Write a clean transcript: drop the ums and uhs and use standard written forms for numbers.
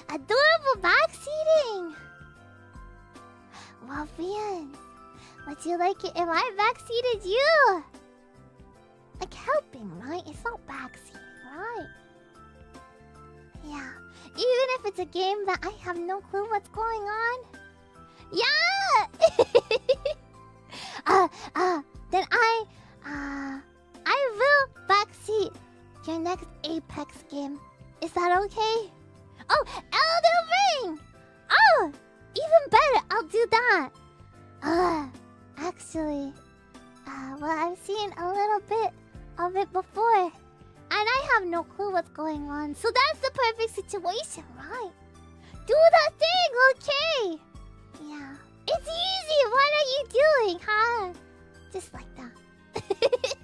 Adorable backseating! Ruffians, would you like it if I backseated you? Like helping, right? It's not backseating, right? Yeah. Even if it's a game that I have no clue what's going on. Yeah! Then I will backseat your next Apex game. Is that okay? Oh, Elden Ring! Oh, even better. I'll do that. Actually, well, I've seen a little bit of it before, and I have no clue what's going on. So that's the perfect situation, right? Do the thing, okay? Yeah, it's easy. What are you doing, huh? Just like that.